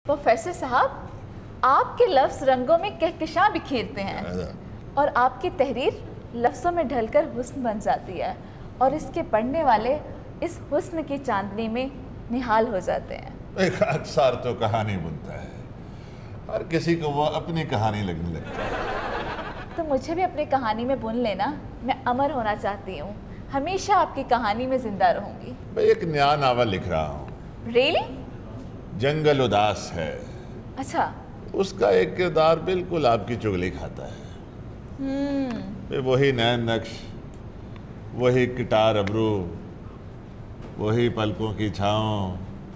Professor साहब, आपके लफ्ज़ रंगों में कहकशां बिखेरते हैं और आपकी तहरीर लफ्ज़ों में ढलकर हुस्न बन जाती है और इसके पढ़ने वाले इस हुस्न की चांदनी में निहाल हो जाते हैं। एक अक्सर तो कहानी बुनता है, हर किसी को वो अपनी कहानी लगने लगती है। तो मुझे भी अपनी कहानी में बुन लेना, मैं अमर होना चाहती हूँ, हमेशा आपकी कहानी में जिंदा रहूंगी। मैं एक नया नावल लिख रहा हूँ। रियली? जंगल उदास है। अच्छा। उसका एक किरदार बिल्कुल आपकी चुगली खाता है। वही नैन नक्श, वही किटार अबरू, वही पलकों की छाँव,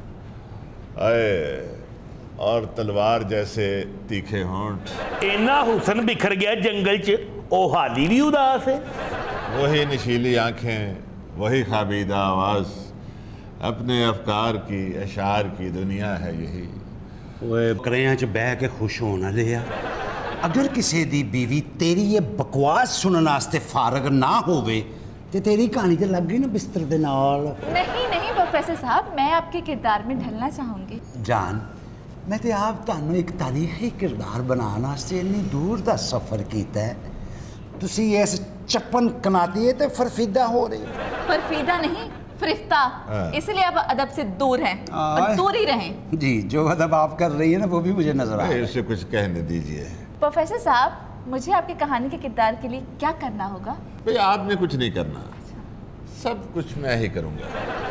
और तलवार जैसे तीखे होंठ। इन्ना हुसन बिखर गया जंगल च, ओ हाली भी उदास है। वही नशीली आंखें, वही खाबीदा आवाज़, अपने अफकार की अशार की दुनिया है यही। ओए करें च बह के खुश होना लिया। अगर किसी दी बीवी तेरी ये बकवास सुनने वास्ते फारग ना होवे ते तेरी कहानी ते लग गई ना बिस्तर दे नाल। नहीं नहीं प्रोफेसर साहब, मैं आपके किरदार में ढलना चाहूंगी। जान, मैं ते आप तानू एक तारीखी किरदार बनाने वास्ते इन्नी दूर दा सफर कीता है, तुसी इस चप्पन कनाती है ते फरफीदा हो रही। फरफीदा नहीं, फरिश्ता, इसलिए आप अदब से दूर हैं और दूर ही रहें। जी, जो अदब आप कर रही है ना वो भी मुझे नजर आ रहा है। उसे कुछ कहने दीजिए। प्रोफेसर साहब, मुझे आपकी कहानी के किरदार के लिए क्या करना होगा? भाई आपने कुछ नहीं करना, सब कुछ मैं ही करूंगा।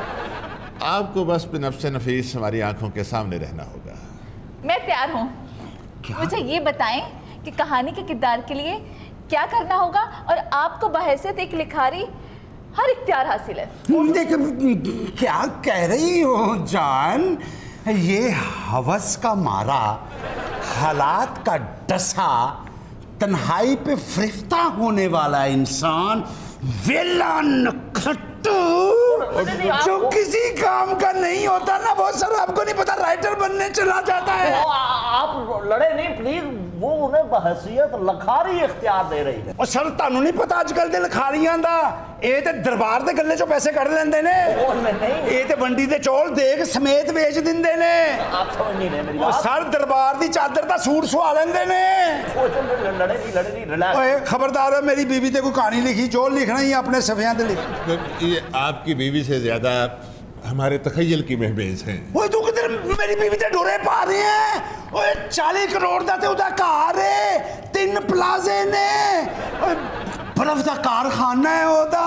आपको बस बिनफ्स नफीस हमारी आंखों के सामने रहना होगा। मैं तैयार हूँ। मुझे ये बताएं कि कहानी के किरदार के लिए क्या करना होगा और आपको बहैसियत एक लिखारी हर इख्तियार हासिल है। क्या कह रही हो जान? ये हवस का मारा, हालात का डसा, तन्हाई पे फरिश्ता होने वाला इंसान, वेला नखट्टू जो किसी काम का नहीं होता ना, वो सर आपको नहीं पता राइटर बनने चला जाता है। आप लड़े नहीं प्लीज, वो उन्हें बहसियत लखारी इख्तियार दे रही है। और सर तानू नहीं पता आजकल दे लखारियां दा, ये ते दरबार दे गल्ले चों पैसे कढ़ लेंदे ने, ये ते मंडी दे चौल देग समेत बेच दिंदे ने। आप समझ नहीं रहे मेरी बात। सर दरबार दी चादर दा सूट सवा लेंदे ने। लड़े नहीं रिलैक्स। ओए खबरदार है, मेरी बीवी ते कोई कहानी लिखी, जो लिखना ही अपने सफियां ते लिख। ये आपकी बीवी से ज्यादा हमारे तखय्युल की महबेज हैं। ओए तू किधर मेरी बीवी ते डोरे पा रहे हैं? ओए 40 करोड़ दा ते उदा कार है, 3 प्लाजे ने, बर्फ दा कारखाना है ओदा,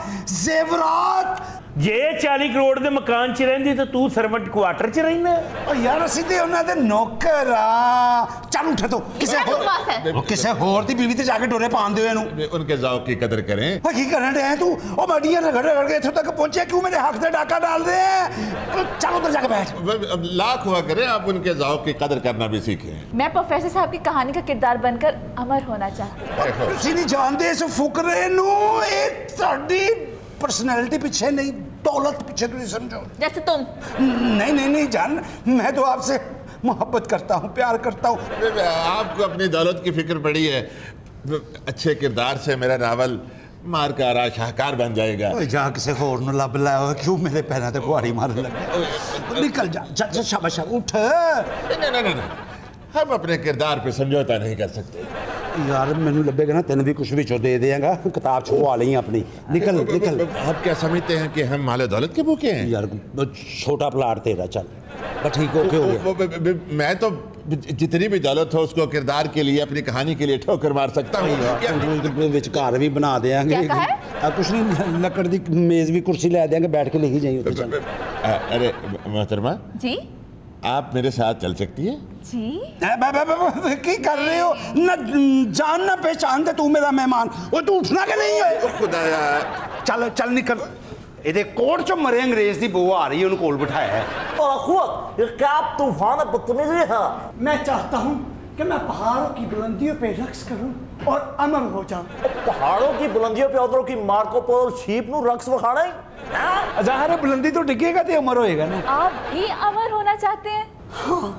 जेवरात। जे 40 करोड़ दे मकान च रहिंदी तो तू सर्वेंट क्वार्टर च रहिंदा। ओ यार ਅਸੀਂ ਤੇ ਉਹਨਾਂ ਦੇ नौकर आ। चल उठ तो किसे होर दी बीवी ते जाके डोरे पान दियो ਇਹਨੂੰ। उनके ज़ौक़ की कदर करें। ओ की करन दे तू? ओ मडियां रगड़ रगड़ के इत्थों तक पहुंचे, क्यों मेरे हक से डाका डाल रहे हैं? चल उधर जाके बैठ। लाख हुआ करें, आप उनके ज़ौक़ की कदर करना भी सीखें। मैं प्रोफेसर साहब की कहानी का किरदार बनकर अमर होना चाहती हूँ। ਤੁਸੀਂ नहीं जानते इस फुकरे नू, ये ਤੁਹਾਡੀ पर्सनैलिटी पीछे नहीं, दौलत पीछे तुम समझो। जैसे तुम। नहीं नहीं नहीं जान, मैं तो आपसे मोहब्बत करता हूँ, प्यार करता हूँ। आपको अपनी दौलत की फिक्र पड़ी है। अच्छे किरदार से मेरा नावल मार का आरा शाहकार बन जाएगा। जहाँ किसी होर नू लब लाया, क्यों मेरे पैरों ते कुहाड़ी मारने लगे? निकल जा, शाबाश उठ। नहीं, हम अपने किरदार पे समझौता नहीं कर सकते। यार मैनू लगेगा ना तेन भी कुछ भी दे देगा, किताब छुपवा ली अपनी। निकल निकल। आप क्या समझते हैं कि हम माले दौलत के भूखे हैं? यार छोटा प्लाट तेरा, चल बस ठीक हो गया। मैं तो जितनी भी दौलत हो उसको किरदार के लिए, अपनी कहानी के लिए ठोकर मार सकता हूँ। घर भी बना देंगे, कुछ नहीं, लकड़ की मेज भी कुर्सी ला देंगे, बैठ के लिखी जाइए। अरे मोहतरमा जी, आप मेरे साथ चल सकती है? जी। की कर रहे हो? न जान ना पहचान दे, तू मेरा मेहमान। वो तू उठना के नहीं है? खुदाया। चल चल निकल। ਇਹਦੇ ਕੋਟ ਚੋਂ ਮਰੇ ਅੰਗਰੇਜ਼ ਦੀ ਬਹੂ ਆ ਰਹੀ ਹੈ, ਉਹਨੂੰ ਕੋਲ ਬਿਠਾਇਆ है। और अखुआ ये क्या तूफान बदतमीजी है। मैं चाहता हूँ कि मैं पहाड़ों की बुलंदियों पे रक्स करूँ और अमर हो जाऊँ। पहाड़ों की बुलंदियों पे उधरों की मार्को पर शीप नु रक्स वखाना ही। ज़ाहिर है बुलंदी तो डिगेगा तो अमर होएगा ना। आप भी अमर होना चाहते हैं? हाँ,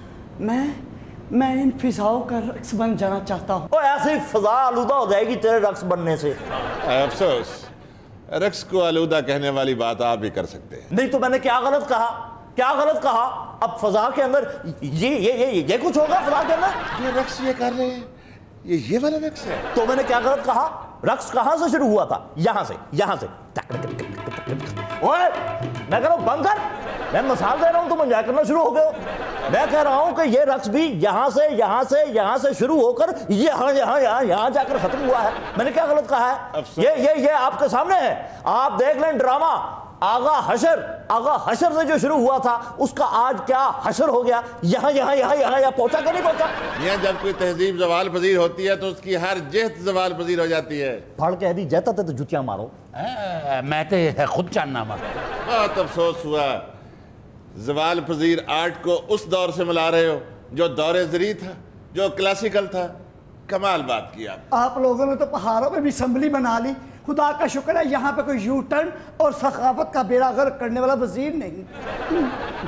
मैं इन फिजाओं का रक्स बन जाना चाहता हूँ। और ऐसे ही फिजा आलूदा हो जाएगी तेरे रक्स बनने से। अफसोस, रक्स को आलूदा कहने वाली बात आप भी कर सकते हैं। नहीं तो मैंने क्या गलत कहा کیا غلط کہا؟ اب فضا کے اندر یہ کچھ ہوگا فضا کے اندر؟ یہ رقص یہ کر رہے ہیں، یہ والا رقص ہے۔ تو میں نے کیا غلط کہا؟ رقص کہاں سے شروع ہوا تھا؟ یہاں سے اوئے میں کہہ رہا ہوں بند کر، میں مثال دے رہا ہوں تم انجوائے کرنا شروع ہو گئے ہو۔ میں کہہ رہا ہوں کہ یہ رقص بھی یہاں سے شروع ہو کر یہاں جا کر ختم ہوا ہے۔ میں نے کیا غلط کہا ہے؟ یہ آپ کے سامنے ہے، آپ دیکھ لیں ڈرامہ آغا حشر سے جو شروع ہوا تھا اس کا آج کیا حشر ہو گیا، یہاں پہنچا کہ نہیں پہنچا؟ یہ جب کوئی تہذیب زوال پذیر ہوتی ہے تو اس کی ہر جہت زوال پذیر ہو جاتی ہے۔ پھڑ کہہ دی جاتا تھا تو جوتیاں مارو۔ میں تو خود جاننا بہت افسوس ہوا زوال پذیر آرٹ کو اس دور سے ملا رہے ہو جو دور زری تھا، جو کلاسیکل تھا۔ کمال بات کی آپ لوگوں نے تو پہاڑوں پہ بھی اسمبلی بنا لی، خدا کا شکر ہے یہاں پہ کوئی یو ٹرن اور ثقافت کا بیڑا غرق کرنے والا وزیر نہیں۔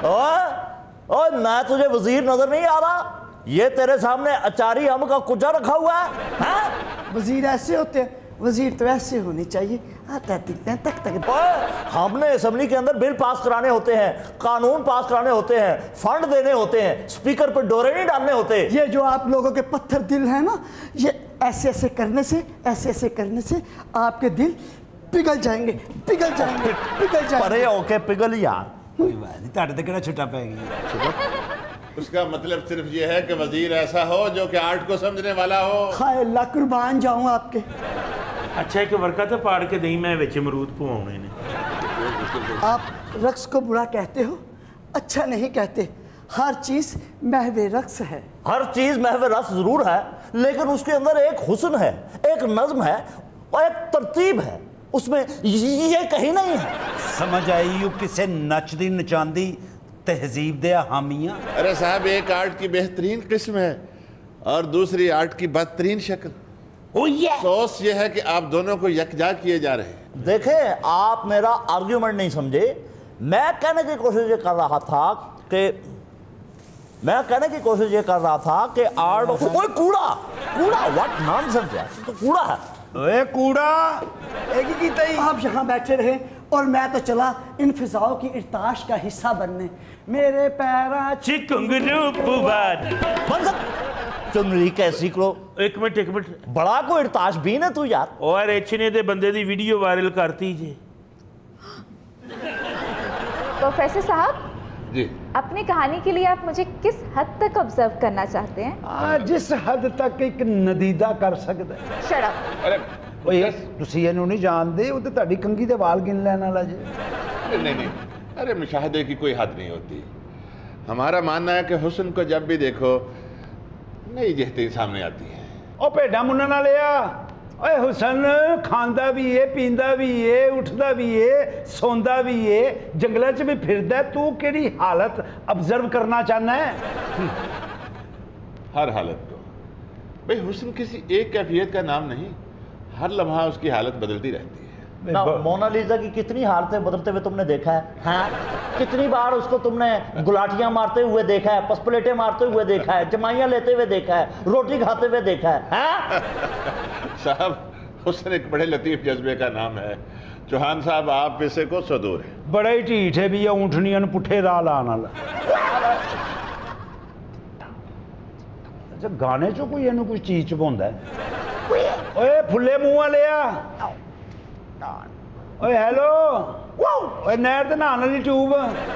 اوہ میں تجھے وزیر نظر نہیں آ رہا؟ یہ تیرے سامنے اچاری ام کا کجا رکھا ہوا ہے۔ وزیر ایسے ہوتے ہیں، وزیر تو ایسے ہونی چاہیے، آتا دکھتے ہیں تک تک۔ ہم نے اسمبلی کے اندر بل پاس کرانے ہوتے ہیں، قانون پاس کرانے ہوتے ہیں، فنڈ دینے ہوتے ہیں، سپیکر پر ڈورے نہیں ڈالنے ہوتے۔ یہ جو آپ لوگوں کے پتھر دل ہیں نا، یہ ایسے کرنے سے آپ کے دل پگھل جائیں گے۔ پرے ہو کے پگھل یار۔ کوئی بات نہیں، تاڑے تے کیڑا چھٹا پے گیا۔ اس کا مطلب صرف یہ ہے کہ وزیر ایسا ہو جو کہ آرٹ کو سمجھنے والا ہو۔ خائے اللہ قربان جاؤں آپ کے۔ اچھا ایک ورقہ تو پاڑ کے دیں میں وچ امرود پواؤنے نے۔ آپ رقص کو برا کہتے ہو، اچھا نہیں کہتے۔ ہر چیز محو رقص ہے۔ ہر چیز محو رقص ضرور ہے، لیکن اس کے اندر ایک حسن ہے، ایک نظم ہے اور ایک ترتیب ہے، اس میں یہ کہیں نہیں ہے۔ سمجھ آئی کسے نچ دی نچاندی تہذیب دے حامیاں۔ ارے صاحب ایک آرٹ کی بہترین قسم ہے اور دوسری آرٹ کی بدترین شکل۔ افسوس یہ ہے کہ آپ دونوں کو یکجا کیے جا رہے ہیں۔ دیکھیں آپ میرا آرگیومنٹ نہیں سمجھے، میں کہنے کی کوشش یہ کر رہا تھا کہ آرٹ کوئی کوڑا واٹ نانسنس ہے، تو کوڑا ہے۔ اے کوڑا ایک ہی کیتا ہی۔ آپ یہاں بیٹھے رہے اور میں تو چلا ان فضاؤں کی ارتعاش کا حصہ بننے۔ میرے پیراں چکنگرو پواد چنگری کیسی کرو۔ ایک منٹ بڑا کو ارتاش بین ہے تو یار۔ اور اچھنے دے بندے دی ویڈیو وائرل کرتی جے۔ پروفیسر صاحب جی اپنی کہانی کے لیے آپ مجھے کس حد تک آبزرو کرنا چاہتے ہیں؟ جس حد تک ایک ندیدہ کر سکتا ہے۔ Shut up. ارے تسی اینو نہیں جانتے، وہ تو تہاڈی کنگھی دے وال گن لینا والا جی۔ نہیں، ارے مشاہدے کی کوئی حد نہیں ہوتی۔ ہمارا ماننا ہے کہ حسن کو جب بھی دیکھو نئی جہتیں سامنے آتی ہیں۔ او پیڈا منہ نہ لیا، اے حسن کھاندا بھی ہے، پیندا بھی ہے، اٹھدا بھی ہے، سوندا بھی ہے، جنگلہ چ بھی پھردا ہے، تو کیڑی حالت ابزرو کرنا چاہنا ہے؟ ہر حالت کو بھئی حسن کسی ایک کیفیت کا نام نہیں، ہر لمحہ اس کی حالت بدلتی رہتی ہے۔ مونا لیزا کی کتنی حالتیں بدلتے ہوئے تم نے دیکھا ہے؟ ہاں کتنی بار اس کو تم نے گلاٹیاں مارتے ہوئے دیکھا ہے، پسپلیٹیں مارتے ہوئے دیکھا ہے، جمائیاں لیتے ہوئے دیکھا ہے، روٹی کھاتے ہوئے دیکھا ہے۔ صاحب حسن ایک بڑے لطیف جذبے کا نام ہے۔ چوہان صاحب آپ اسے کو صدور ہے۔ بڑا ہی ٹھیٹ ہے بھی اونٹنیاں نوں پٹھے راہ لانا والا۔ اچھا گانے چوں کوئی اینوں کچھ چیز چبوندا ہے؟ اوئے پھلے منہ والیا، اوئے ہیلو، اوئے نہر تے نہان والی ٹیوب،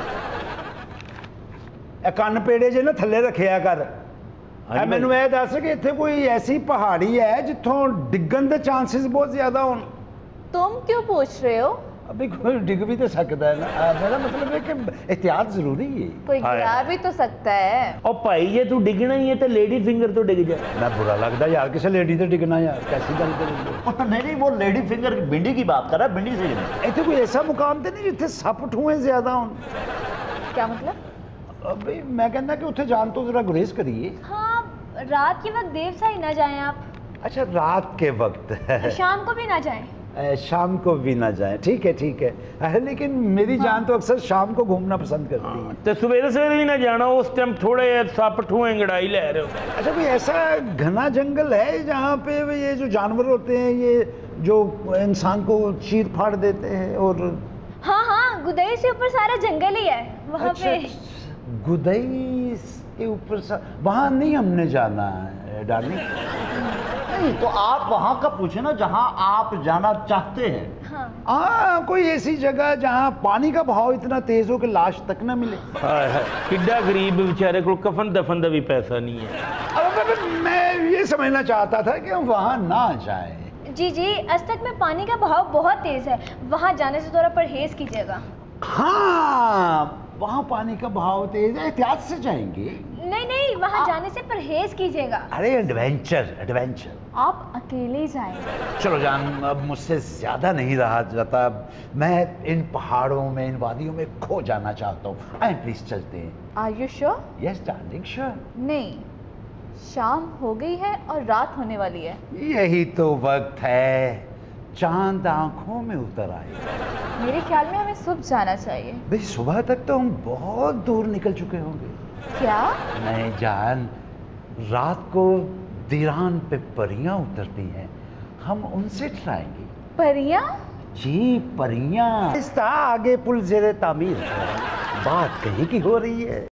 اے کن پیڑے جے نا تھلے رکھیا کر۔ اے مینوں اے دس کہ اتنے کوئی ایسی پہاڑی ہے جتوں ڈگن دے چانسز بہت زیادہ ہون؟ تم کیوں پوچھ رہے ہو؟ ابھی کوئی ڈگ بھی تو سکتا ہے نا، میرا مطلب ہے کہ احتیاط ضروری ہے۔ کوئی گرا بھی تو سکتا ہے۔ اور بھائی یہ تو ڈگنا ہی ہے تو لیڈی فنگر تو ڈگ جائے۔ میں برا لگتا یار کسی لیڈی تے ڈگنا یار، کیسی گل کر رہے نہیں وہ لیڈی فنگر بنڈی کی بات کر رہا ہے، بنڈی سے اتنے کوئی ایسا مقام تے نہیں جتنے سپ ٹھوئیں زیادہ ہون؟ کیا مطلب؟ ابھی میں کہنا کہ اتنے جان تو ذرا گریز کریے۔ ہاں رات کے وقت دیر سے ہی نہ جائیں آپ۔ اچھا رات کے وقت شام کو بھی نہ جائیں۔ شام کو بھی نہ جائیں، ٹھیک ہے، لیکن میری جان تو اکثر شام کو گھومنا پسند کرتی ہے۔ تو سویرے بھی نہ جانا، اس ٹائم تھوڑے سپ ٹھوئیں گڑائی لے رہے ہو۔ اچھا کوئی ایسا گھنا جنگل ہے جہاں پہ یہ جو جانور ہوتے ہیں یہ جو انسان کو چیر پھاڑ دیتے ہیں؟ اور ہاں गुदई से ऊपर सारा जंगल ही है वहाँ पे। गुदई के ऊपर वहाँ नहीं हमने जाना है डार्लिंग। नहीं तो आप वहां का पूछे ना जहां आप जाना चाहते हैं। हाँ। कोई ऐसी जगह जहाँ पानी का बहाव इतना तेज हो कि लाश तक ना मिले। किड्डा गरीब बेचारे को कफन दफन का भी पैसा नहीं है। अब मैं ये समझना चाहता था कि हम वहाँ ना जाएं। जी जी, अस्तक में पानी का बहाव बहुत तेज है, वहाँ जाने से थोड़ा परहेज कीजिएगा। हाँ, वहाँ पानी का बहाव तेज है, एहतियात से जाएंगे। नहीं नहीं, वहाँ जाने से परहेज कीजिएगा। अरे एडवेंचर एडवेंचर। आप अकेले जाएंगे। चलो जान, अब मुझसे ज्यादा नहीं रहा जाता। मैं इन पहाड़ों में, इन वादियों में खो जाना चाहता हूँ। आए प्लीज चलते हैं। Are you sure? Yes darling, sure. नहीं, शाम हो गई है और रात होने वाली है। यही तो वक्त है, चांद आंखों में उतर आए। मेरे ख्याल में हमें सुबह जाना चाहिए। भाई सुबह तक तो हम बहुत दूर निकल चुके होंगे। क्या? नहीं जान, रात को दीरान पे परियां उतरती हैं, हम उनसे ट्राएंगे। परियां? जी परियां। आगे पुल ज़ेरे तामीर है, बात कहीं की हो रही है।